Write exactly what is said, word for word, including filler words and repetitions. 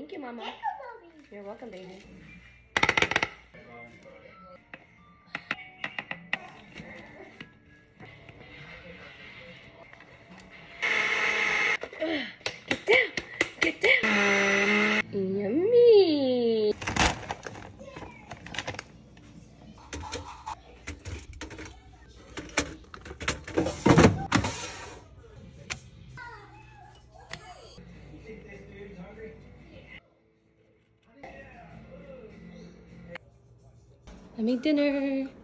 Thank you, Mama. You're welcome, baby. Get down! Get down! Yummy! I made dinner.